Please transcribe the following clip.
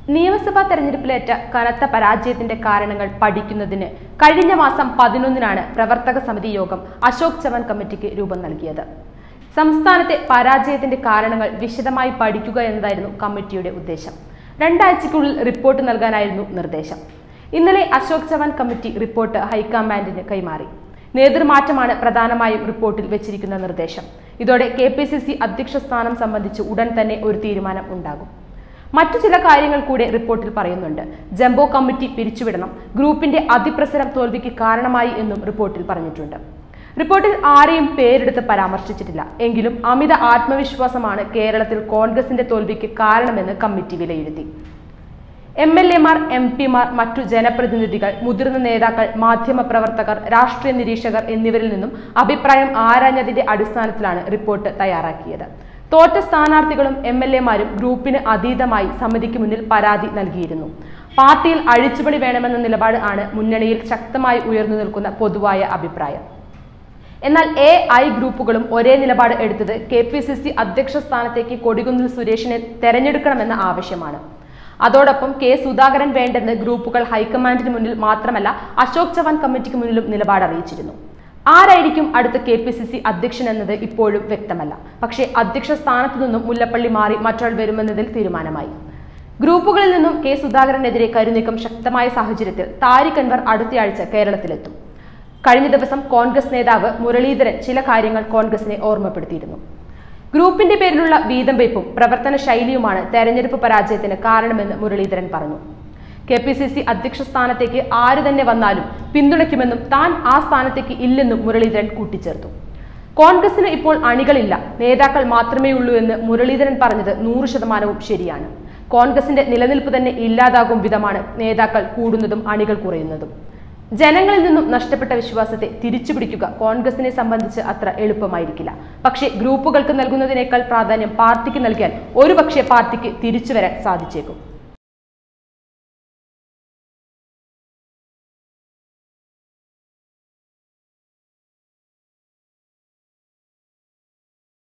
നിയമസഭാ തെരഞ്ഞെടുപ്പിലേറ്റ കനത്ത പരാജയത്തിന്റെ കാരണങ്ങൾ പഠിക്കുന്നതിന് കഴിഞ്ഞ മാസം 11-നാണ് പ്രവർത്തക സമിതി യോഗം അശോക് ചവാൻ കമ്മിറ്റിക്ക് രൂപം നൽകിയത്. സംസ്ഥാനത്തെ പരാജയത്തിന്റെ കാരണങ്ങൾ വിശദമായി പഠിക്കുക എന്നതായിരുന്നു കമ്മിറ്റിയുടെ ഉദ്ദേശം. 2 ആഴ്ചയ്ക്കുള്ളിൽ റിപ്പോർട്ട് നൽകാനായിരുന്നു നിർദ്ദേശം. ഇന്നലെ അശോക് ചവാൻ കമ്മിറ്റി റിപ്പോർട്ട് ഹൈക്കമാൻഡിന് കൈമാറി. നേതൃമാറ്റമാണ് പ്രധാനമായും റിപ്പോർട്ടിൽ വെച്ചിരിക്കുന്ന നിർദ്ദേശം. ഇതോടെ KPCC അധ്യക്ഷ സ്ഥാനം സംബന്ധിച്ച് ഉടൻ തന്നെ ഒരു തീരുമാനം ഉണ്ടാകും. മറ്റു ചില കാര്യങ്ങൾ കൂടെ റിപ്പോർട്ടിൽ പറയുന്നുണ്ട്. ജംബോ കമ്മിറ്റി പിരിച്ചുവിടണം, ഗ്രൂപ്പിന്റെ അതിപ്രസരം തോൽവിക്ക് കാരണമായി എന്നും റിപ്പോർട്ടിൽ പറഞ്ഞിട്ടുണ്ട്. റിപ്പോർട്ടിൽ ആരെയും പേരെടുത്ത് പരാമർശിച്ചിട്ടില്ല. എങ്കിലും അമിത ആത്മവിശ്വാസമാണ് കേരളത്തിൽ കോൺഗ്രസിന്റെ തോൽവിക്ക് കാരണമെന്ന് കമ്മിറ്റി വിലയിരുത്തി. MLA-മാർ, MP-മാർ, മറ്റു ജനപ്രതിനിധികൾ, മുതിർന്ന നേതാക്കൾ, മാധ്യമപ്രവർത്തകർ, രാഷ്ട്രീയ നിരീക്ഷകർ എന്നിവരിൽ നിന്നും അഭിപ്രായം ആരാഞ്ഞതിന്റെ അടിസ്ഥാനത്തിലാണ് റിപ്പോർട്ട് തയ്യാറാക്കിയത്. തോറ്റ സ്ഥാനാർത്ഥികളും MLA-മാരും ഗ്രൂപ്പിന് അതീതമായി സമിതിക്ക് മുന്നിൽ പരാതി നൽകിയിരുന്നു. പാർട്ടിയിൽ അഴിച്ചുപണി വേണമെന്ന നിലപാട് ആണ് മുന്നണിയിൽ ശക്തമായി ഉയർന്നു നിൽക്കുന്ന പൊതുവായ അഭിപ്രായം. എന്നാൽ AI ഗ്രൂപ്പുകളും ഒരേ നിലപാട് എടുത്തത് KPCC അധ്യക്ഷ സ്ഥാനത്തേക്ക് കൊടികുന്നിൽ സുരേഷിനെ തെരഞ്ഞെടുക്കണമെന്ന ആവശ്യമാണ്. അതോടൊപ്പം K. സുധാകരൻ വേണ്ടെന്ന് ഗ്രൂപ്പുകൾ ഹൈക്കമാൻഡിന് മുന്നിൽ മാത്രമല്ല അശോക് ചവാൻ കമ്മിറ്റിക്ക് മുന്നിലും നിലപാട് അറിയിച്ചിരുന്നു. ആരായിരിക്കും അടുത്ത KPCC അധ്യക്ഷൻ എന്നത് ഇപ്പോഴും വ്യക്തമല്ല. പക്ഷേ അധ്യക്ഷ സ്ഥാനത്തു നിന്നും മുല്ലപ്പള്ളി മാറി മറ്റൊരാൾ വരുമെന്നതിൽ തീരുമാനമായി. ഗ്രൂപ്പുകളിൽ നിന്നും K. സുധാകരനെതിരെ കരുനീക്കം ശക്തമായ സാഹചര്യത്തിൽ താരിഖ് അൻവർ അടുത്തയാഴ്ച കേരളത്തിലെത്തും. കഴിഞ്ഞ ദിവസം കോൺഗ്രസ് നേതാവ് മുരളീധരൻ ചില കാര്യങ്ങൾ കോൺഗ്രസിനെ ഓർമ്മപ്പെടുത്തിയിരുന്നു. ഗ്രൂപ്പിന്റെ പേരിലുള്ള വീതം വയ്പും പ്രവർത്തന ശൈലിയുമാണ് തെരഞ്ഞെടുപ്പ് പരാജയത്തിന് കാരണമെന്ന് മുരളീധരൻ പറഞ്ഞു. KPCC അധ്യക്ഷ സ്ഥാനത്തേക്ക് ആര് തന്നെ വന്നാലും പിന്തുണയ്ക്കുമെന്നും താൻ ആ സ്ഥാനത്തേക്ക് ഇല്ലെന്നും മുരളീധരൻ കൂട്ടിച്ചേർത്തു. കോൺഗ്രസിന് ഇപ്പോൾ അണികളില്ല, നേതാക്കൾ മാത്രമേ ഉള്ളൂ എന്ന് മുരളീധരൻ പറഞ്ഞത് 100% ശരിയാണ്. കോൺഗ്രസിന്റെ നിലനിൽപ്പ് തന്നെ ഇല്ലാതാകും വിധമാണ് നേതാക്കൾ കൂടുന്നതും അണികൾ കുറയുന്നതും. ജനങ്ങളിൽ നിന്നും നഷ്ടപ്പെട്ട വിശ്വാസത്തെ തിരിച്ചുപിടിക്കുക കോൺഗ്രസിനെ സംബന്ധിച്ച് അത്ര എളുപ്പമായിരിക്കില്ല. പക്ഷേ ഗ്രൂപ്പുകൾക്ക് നൽകുന്നതിനേക്കാൾ പ്രാധാന്യം പാർട്ടിക്ക് നൽകിയാൽ ഒരുപക്ഷെ പാർട്ടിക്ക് തിരിച്ചുവരാൻ സാധിച്ചേക്കും.